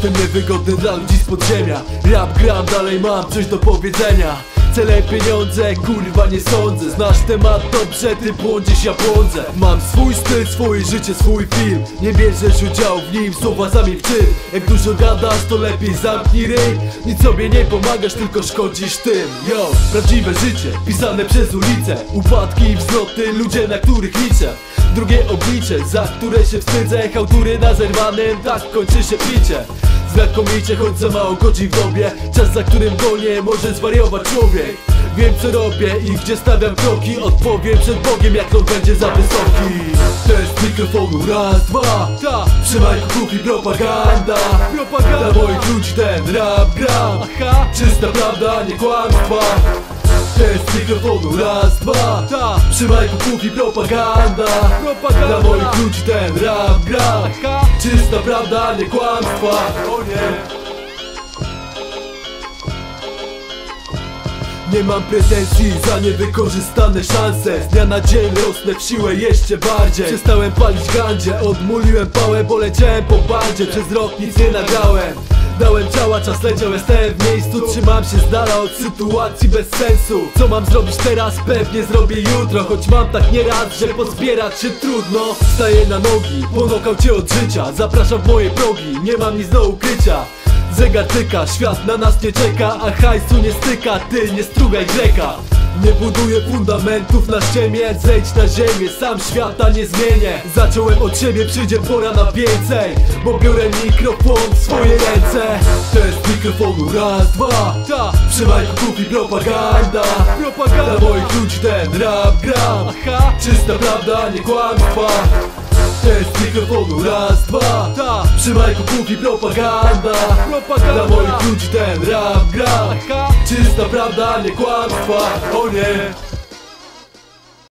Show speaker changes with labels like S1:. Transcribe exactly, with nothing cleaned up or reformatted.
S1: Jestem niewygodny dla ludzi z podziemia. Rap gram, dalej mam coś do powiedzenia. Cele pieniądze, kurwa nie sądzę. Znasz temat dobrze, ty błądzisz, ja błądzę. Mam swój styl, swoje życie, swój film. Nie bierzesz udziału w nim, słowa zamień w czyn. Jak dużo gadasz, to lepiej zamknij ryj. Nic sobie nie pomagasz, tylko szkodzisz tym. Yo, prawdziwe życie, pisane przez ulicę. Upadki i wzloty, ludzie, na których liczę. Drugie oblicze, za które się wstydzę. Hałtury na zerwanym, tak kończy się picie. Znakomicie, choć za mało godzin w dobie. Czas, za którym gonię, może zwariować człowiek. Wiem co robię i gdzie stawiam kroki. Odpowiem przed Bogiem, jak on będzie za wysoki. Test mikrofonu, raz, dwa. Ta, przy majku kupi propaganda. Propaganda dla moich ludzi ten rap gram. Aha, czysta prawda, nie kłamstwa. Test mikrofonu, raz, dwa. Ta, przy majku kupi propaganda. Propaganda dla moich ludzi ten rap gram. Aha, czysta prawda, nie kłamstwa. O nie. Nie mam pretensji za niewykorzystane szanse. Z dnia na dzień rosnę w siłę jeszcze bardziej. Przestałem palić gandzie, odmuliłem pałę, bo leciałem po bandzie. Przez rok nic nie nagrałem. Dałem ciała, czas leciał, jestem w miejscu. Trzymam się z dala od sytuacji bez sensu. Co mam zrobić teraz? Pewnie zrobię jutro. Choć mam tak nieraz, że pozbierać się trudno. Wstaję na nogi, po nokaucie od życia. Zapraszam w moje progi, nie mam nic do ukrycia. Zegar tyka, świat na nas nie czeka. A hajsu nie styka, ty nie strugaj greka. Nie buduję fundamentów na ściemie. Zejdź na ziemię, sam świata nie zmienię. Zacząłem od siebie, przyjdzie pora na więcej. Bo biorę mikrofon w swoje ręce. Test mikrofonu, raz, dwa. Ta, przy majku kupi propaganda. Propaganda dla moich ludzi ten rap gram. Aha, czysta prawda, nie kłamstwa. Test mikrofonu, raz, dwa. Ta, przy majku kupi propaganda. Propaganda dla moich ludzi ten rap gram. Aha, czysta prawda, nie kłamstwa. O nie.